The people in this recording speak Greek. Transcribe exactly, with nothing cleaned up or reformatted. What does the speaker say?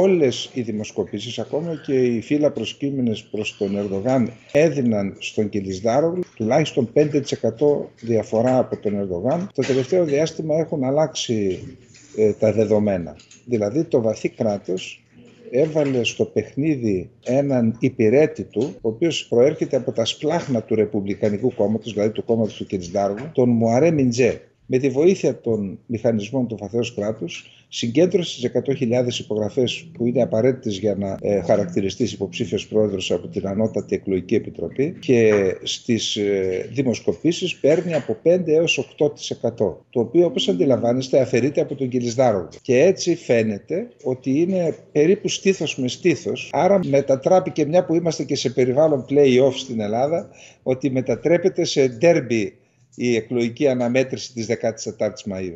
όλες οι δημοσκοπήσεις, ακόμα και οι φύλλα προσκύμενες προς τον Ερντογάν, έδιναν στον Κιλισδάρογλου τουλάχιστον πέντε τοις εκατό διαφορά από τον Ερντογάν. Το τελευταίο διάστημα έχουν αλλάξει ε, τα δεδομένα. Δηλαδή το βαθύ κράτος έβαλε στο παιχνίδι έναν υπηρέτη του, ο οποίος προέρχεται από τα σπλάχνα του Ρεπουμπλικανικού κόμματος, δηλαδή του κόμματος του Κιλισδάρογλου, τον Μουαρέ Μιντζέ. Με τη βοήθεια των μηχανισμών του βαθέως κράτους, συγκέντρωσε τις εκατό χιλιάδες υπογραφές που είναι απαραίτητες για να ε, χαρακτηριστείς υποψήφιος πρόεδρος από την Ανώτατη Εκλογική Επιτροπή, και στις ε, δημοσκοπήσεις παίρνει από πέντε έως οκτώ τοις εκατό, το οποίο, όπως αντιλαμβάνεστε, αφαιρείται από τον Κιλισδάρογλου. Και έτσι φαίνεται ότι είναι περίπου στήθος με στήθος, άρα μετατράπηκε, μια που είμαστε και σε περιβάλλον play-off στην Ελλάδα, ότι μετατρέπεται σε ντέρμπι η εκλογική αναμέτρηση της δεκατέσσερις Μαΐου.